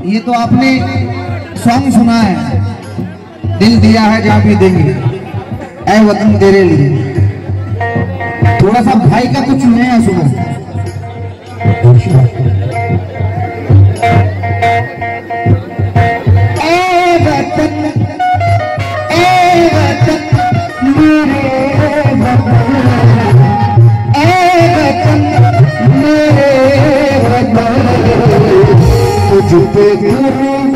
ये तो आपने सॉन्ग सुना है, दिल दिया है जा भी देंगे, ऐ वतन तेरे लिए। थोड़ा सा भाई का कुछ नया सुनो। ऐ वतन मेरे वतन, ऐ वतन मेरे वतन, तुझ पे कुर्बान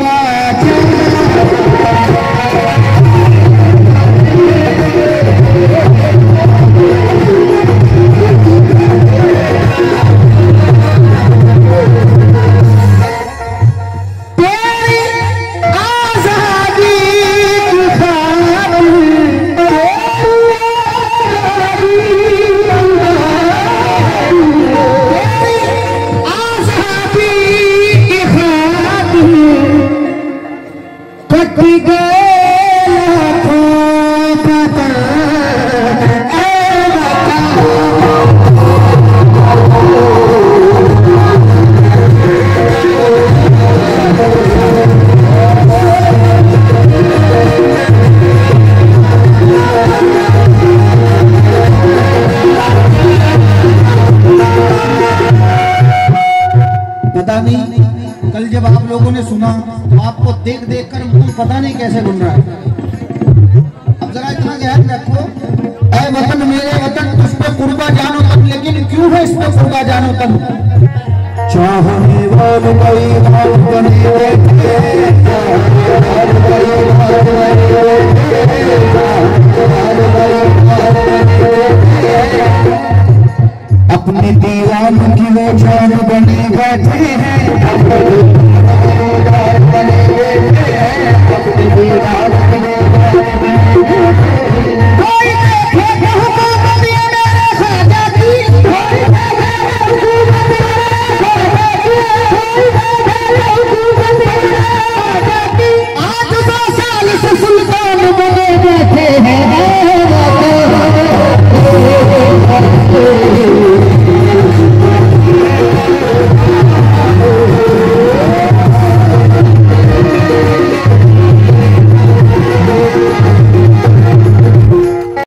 कल जब आप लोगों ने सुना तो आपको देख देख कर मुंह पता नहीं कैसे घूम रहा है। अब जरा इतना ध्यान रखो, ऐ वतन मेरे वतन, तुझ पे कुर्बा जानो तन, लेकिन क्यों है इस पे कुर्बा जानो तन? चाहने वाले भाई भाव बने